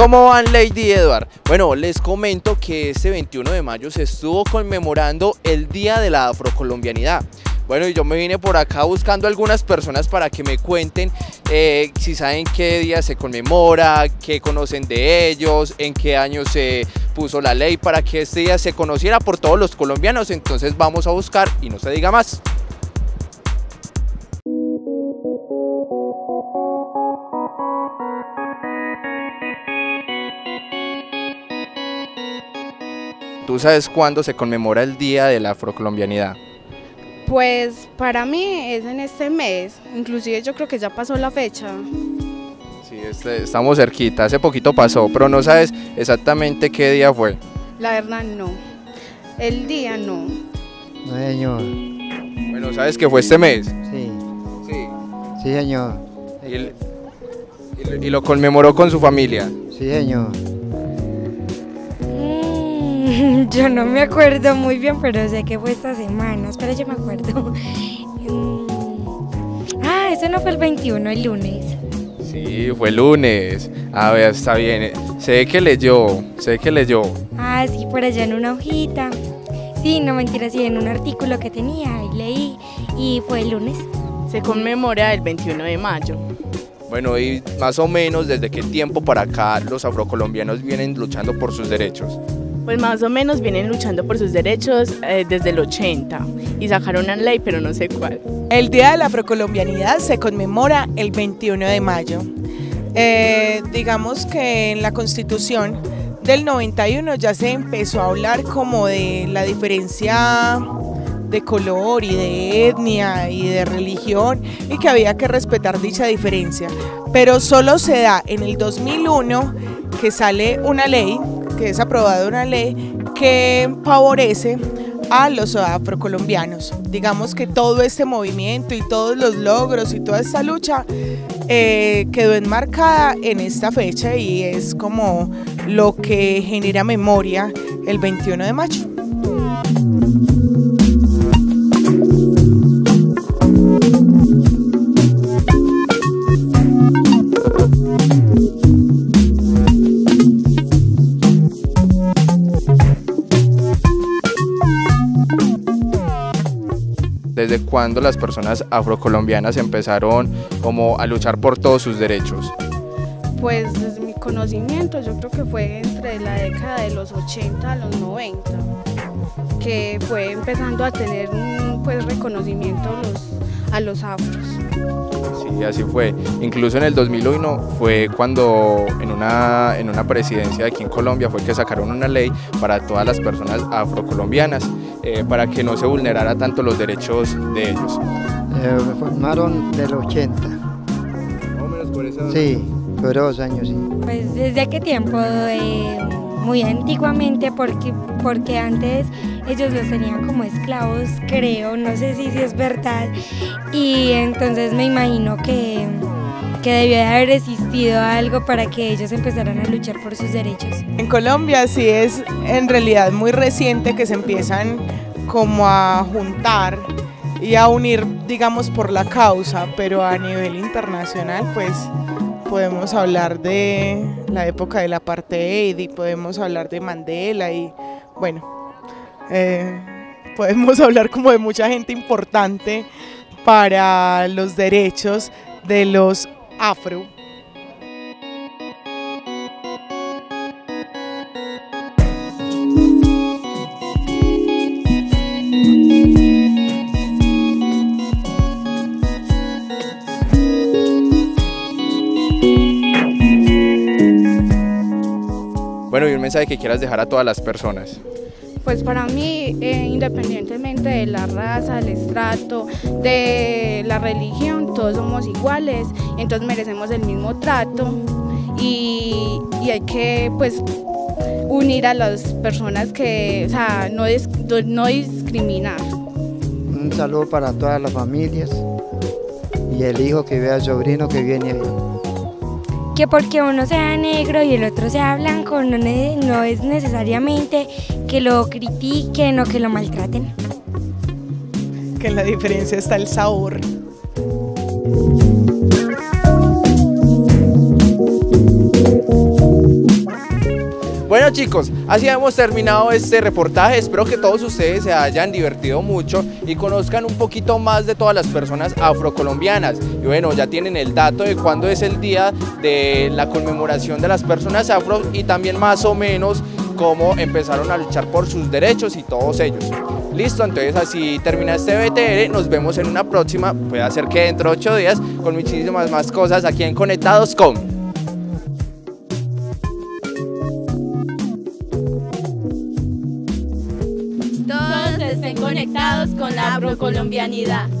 ¿Cómo van, Lady y Edward? Bueno, les comento que este 21 de mayo se estuvo conmemorando el Día de la Afrocolombianidad. Bueno, y yo me vine por acá buscando algunas personas para que me cuenten si saben qué día se conmemora, qué conocen de ellos, en qué año se puso la ley para que este día se conociera por todos los colombianos. Entonces vamos a buscar y no se diga más. ¿Tú sabes cuándo se conmemora el Día de la Afrocolombianidad? Pues para mí es en este mes, inclusive yo creo que ya pasó la fecha. Sí, estamos cerquita, hace poquito pasó, pero no sabes exactamente qué día fue. La verdad no, el día no. No, señor. Bueno, ¿sabes que fue este mes? Sí. Sí. Sí, señor. Y lo conmemoró con su familia. Sí, señor. Yo no me acuerdo muy bien, pero sé que fue esta semana. Espera, yo me acuerdo. Eso no fue el 21, el lunes. Sí, fue el lunes. A ver, está bien. Sé que leyó. Sí, por allá en una hojita. Sí, no mentira, sí, en un artículo que tenía y leí. Y fue el lunes. Se conmemora el 21 de mayo. Bueno, y más o menos, ¿desde qué tiempo para acá los afrocolombianos vienen luchando por sus derechos? Pues más o menos vienen luchando por sus derechos desde el 80 y sacaron una ley, pero no sé cuál. El Día de la Afrocolombianidad se conmemora el 21 de mayo. Digamos que en la Constitución del 91 ya se empezó a hablar como de la diferencia de color y de etnia y de religión y que había que respetar dicha diferencia, pero solo se da en el 2001 que sale una ley, que es aprobada una ley que favorece a los afrocolombianos. Digamos que todo este movimiento y todos los logros y toda esta lucha quedó enmarcada en esta fecha y es como lo que genera memoria el 21 de mayo. ¿Desde cuándo las personas afrocolombianas empezaron como a luchar por todos sus derechos? Pues desde mi conocimiento yo creo que fue entre la década de los 80 a los 90, que fue empezando a tener pues reconocimiento a los afros. Sí, así fue. Incluso en el 2001 fue cuando en una presidencia de aquí en Colombia fue que sacaron una ley para todas las personas afrocolombianas para que no se vulnerara tanto los derechos de ellos. Me formaron del 80. Más o menos por eso. Sí, por 2 años, sí. Pues desde qué tiempo, muy antiguamente, porque antes ellos los tenían como esclavos, creo, no sé si es verdad, y entonces me imagino que debió de haber existido algo para que ellos empezaran a luchar por sus derechos. En Colombia sí es en realidad muy reciente que se empiezan como a juntar y a unir, digamos, por la causa, pero a nivel internacional pues podemos hablar de la época del apartheid y podemos hablar de Mandela y bueno, podemos hablar como de mucha gente importante para los derechos de los afro. Bueno, y un mensaje que quieras dejar a todas las personas. Pues para mí, independientemente de la raza, del estrato, de la religión, todos somos iguales, entonces merecemos el mismo trato y hay que pues unir a las personas que, o sea, no discriminar. Un saludo para todas las familias y el hijo que vea al sobrino que viene ahí. Que porque uno sea negro y el otro sea blanco no es necesariamente que lo critiquen o que lo maltraten. Que en la diferencia está el sabor. Bueno chicos, así hemos terminado este reportaje, espero que todos ustedes se hayan divertido mucho y conozcan un poquito más de todas las personas afrocolombianas. Y bueno, ya tienen el dato de cuándo es el día de la conmemoración de las personas afro y también más o menos cómo empezaron a luchar por sus derechos y todos ellos. Listo, entonces así termina este BTR, nos vemos en una próxima, puede ser que dentro de 8 días, con muchísimas más cosas aquí en Conectados con. Todos estén conectados con la afrocolombianidad.